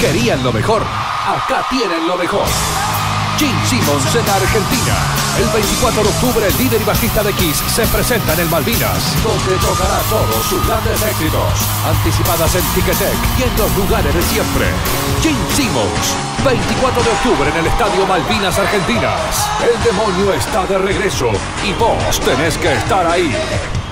querían lo mejor. Acá tienen lo mejor. Gene Simmons en Argentina. El 24 de octubre, el líder y bajista de Kiss se presenta en el Malvinas, donde tocará todos sus grandes éxitos. Anticipadas en Ticketek y en los lugares de siempre. Gene Simmons, 24 de octubre en el Estadio Malvinas Argentinas. El demonio está de regreso y vos tenés que estar ahí.